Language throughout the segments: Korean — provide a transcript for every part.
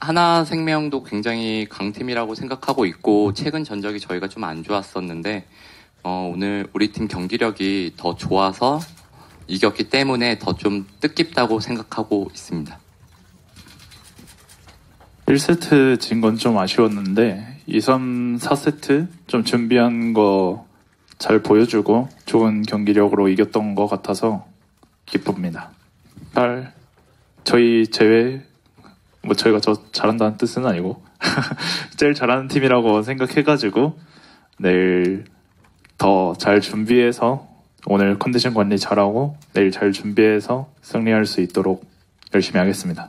하나생명도 굉장히 강팀이라고 생각하고 있고 최근 전적이 저희가 좀 안 좋았었는데 오늘 우리 팀 경기력이 더 좋아서 이겼기 때문에 더 좀 뜻깊다고 생각하고 있습니다. 1세트 진 건 좀 아쉬웠는데 2, 3, 4세트 좀 준비한 거 잘 보여주고 좋은 경기력으로 이겼던 것 같아서 기쁩니다. 저희 제외 뭐 저희가 잘한다는 뜻은 아니고 제일 잘하는 팀이라고 생각해가지고 내일 더 잘 준비해서 오늘 컨디션 관리 잘하고 내일 잘 준비해서 승리할 수 있도록 열심히 하겠습니다.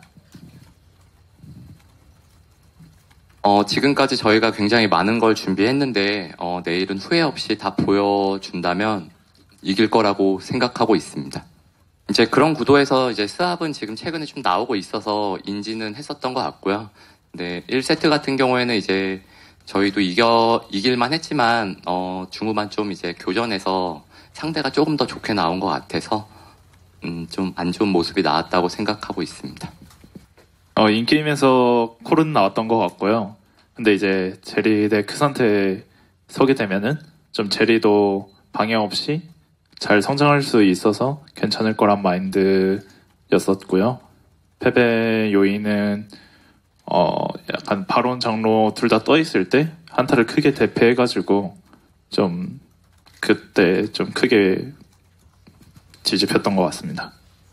지금까지 저희가 굉장히 많은 걸 준비했는데 내일은 후회 없이 다 보여준다면 이길 거라고 생각하고 있습니다. 이제 그런 구도에서 이제 스왑은 지금 최근에 좀 나오고 있어서 인지는 했었던 것 같고요. 네, 1세트 같은 경우에는 이제 저희도 이길만 했지만 중후반 좀 이제 교전에서 상대가 조금 더 좋게 나온 것 같아서 좀 안 좋은 모습이 나왔다고 생각하고 있습니다. 인게임에서 콜은 나왔던 것 같고요. 근데 이제 제리 대 크산테 서게 되면은 좀 제리도 방해 없이 잘 성장할 수 있어서 괜찮을 거란 마인드였었고요. 패배 요인은 약간 바론 장로 둘 다 떠 있을 때 한타를 크게 대패해가지고 좀 그때 좀 크게 뒤집혔던 것 같습니다.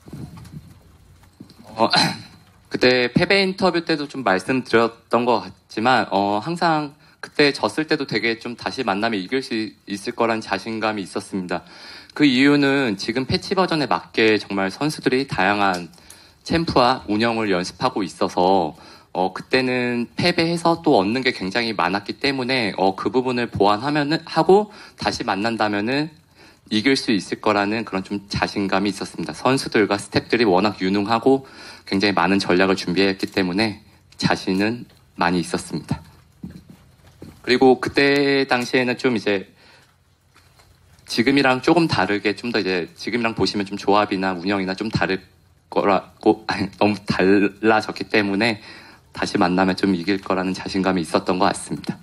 그때 패배 인터뷰 때도 좀 말씀드렸던 것 같지만 항상 그때 졌을 때도 되게 좀 다시 만나면 이길 수 있을 거란 자신감이 있었습니다. 그 이유는 지금 패치 버전에 맞게 정말 선수들이 다양한 챔프와 운영을 연습하고 있어서 그때는 패배해서 또 얻는 게 굉장히 많았기 때문에 그 부분을 하고 다시 만난다면은 이길 수 있을 거라는 그런 좀 자신감이 있었습니다. 선수들과 스태프들이 워낙 유능하고 굉장히 많은 전략을 준비했기 때문에 자신은 많이 있었습니다. 그리고 그때 당시에는 좀 이제 지금이랑 조금 다르게 좀 더 이제 지금이랑 보시면 좀 조합이나 운영이나 좀 다를 거라고 너무 달라졌기 때문에 다시 만나면 좀 이길 거라는 자신감이 있었던 것 같습니다.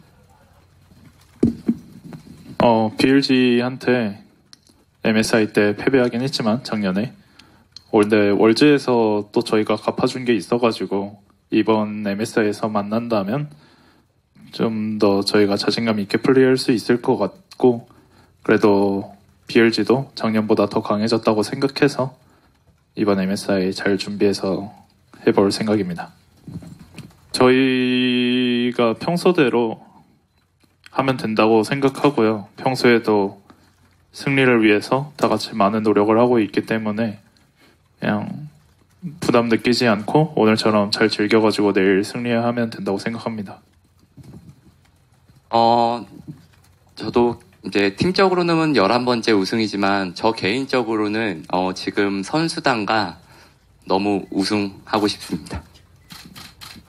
BLG한테 MSI 때 패배하긴 했지만 작년에 근데 월즈에서 또 저희가 갚아준 게 있어가지고 이번 MSI에서 만난다면 좀 더 저희가 자신감 있게 플레이할 수 있을 것 같고 그래도 BLG도 작년보다 더 강해졌다고 생각해서 이번 MSI 잘 준비해서 해볼 생각입니다. 저희가 평소대로 하면 된다고 생각하고요. 평소에도 승리를 위해서 다 같이 많은 노력을 하고 있기 때문에 그냥 부담 느끼지 않고 오늘처럼 잘 즐겨가지고 내일 승리하면 된다고 생각합니다. 저도 이제 팀적으로는 11번째 우승이지만 저 개인적으로는 지금 선수단과 너무 우승하고 싶습니다.